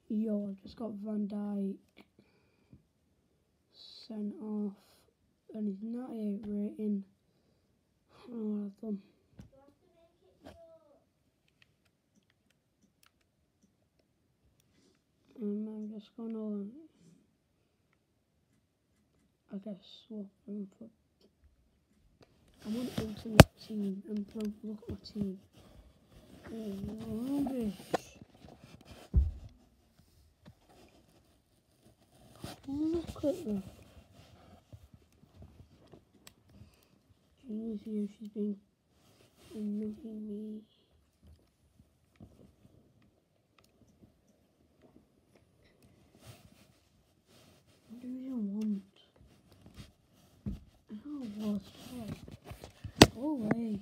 Yo, I just got Van Dijk sent off and he's 98 rating. I don't know what I've done. I'm just gonna, I guess, swap him for. I'm on Ultimate Team and look at my team. Oh, rubbish. Look at that. Jeez, here she's been annoying me. Division 1. How was that? Go away.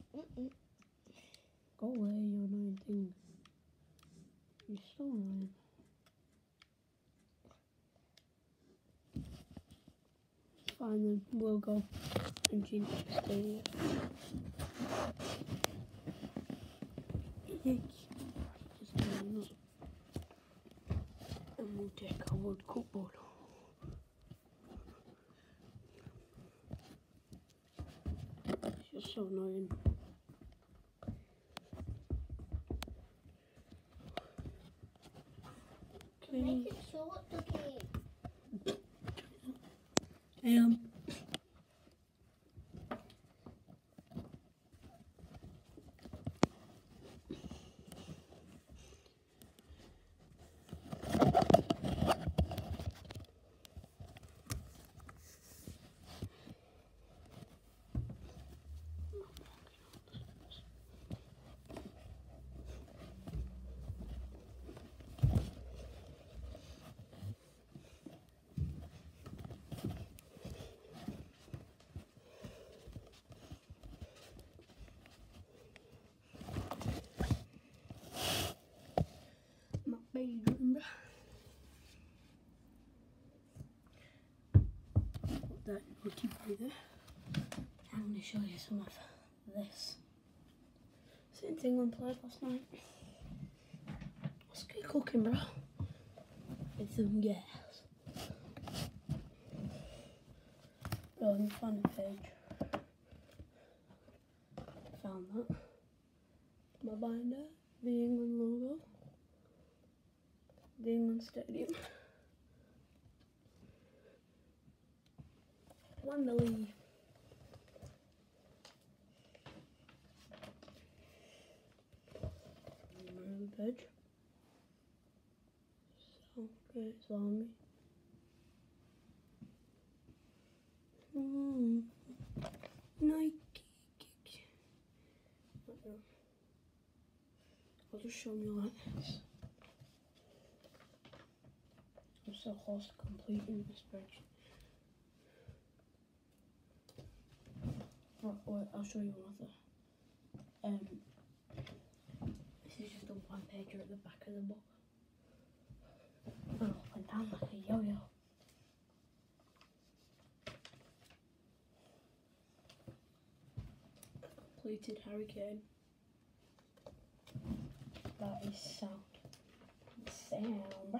Go away, you annoying thing. You're so annoying. Fine then, we'll go and change the stadium. Just doing that. And we'll take our World Cup ball. It's just so annoying. Make it short, Ducky. Bedroom. Put that rookie boy there. I'm going to show you some of this. Same thing when played last night. What's good cooking, bro? With some gas. Bro, on the fan page. Found that. My binder, the England logo. The England Stadium. Wembley. The page. So great, Zombie. Nike. I'll just show you like this. I'm so close to completing this page. Right, wait, I'll show you another. This is just a one pager at the back of the book. Oh, up and down like a yo-yo. Completed Harry Kane. That is sound. Sound.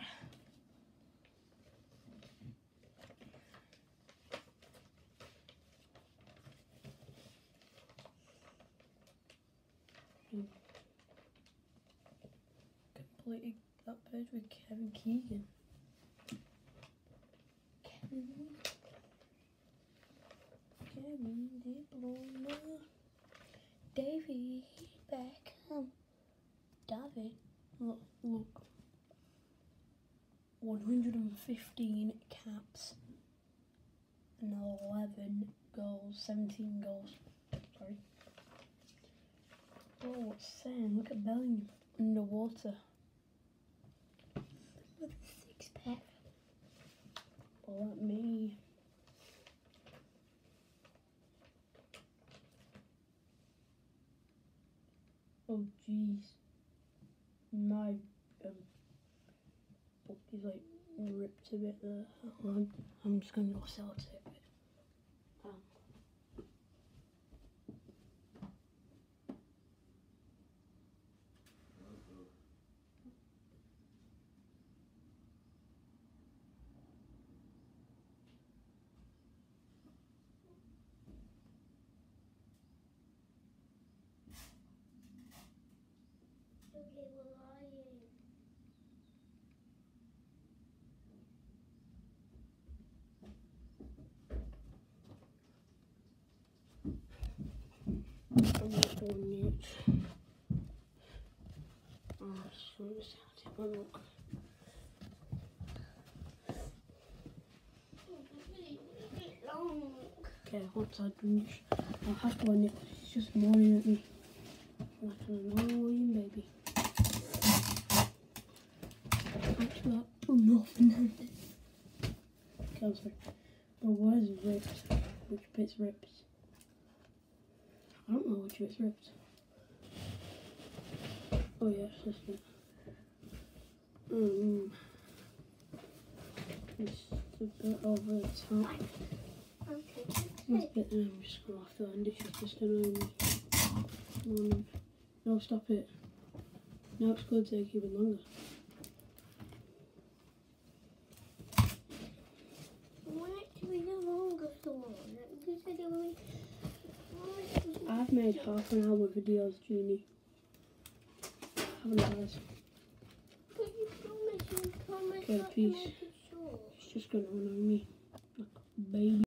Completed that page with Kevin Keegan. Kevin De Bruyne. David Beckham. David. Look. 115 caps and 11 goals, 17 goals. Sorry. Oh, what's saying? Look at Bellingham underwater. With a 6-pack. Well, at me. Oh, jeez. My book is like ripped a bit there. I'm just gonna go sellotape it. I'm just doing it. Oh, so just have to have a look. Okay, once I've done this, I'll have to end it because it's just moaning at me. Like an annoying baby. Actually, nothing. Okay, I'm sorry. The word is ripped. Which bit's ripped? I don't know which bit's ripped. Oh yeah, it's this bit. It's the bit over the top. This bit there, I'm just going to have to end it. It's just annoying me. No, stop it. Now it's going to take even longer. I've made half an hour videos, Jeannie. Haven't I, guys? Okay, peace. It's just going to annoy me like a baby.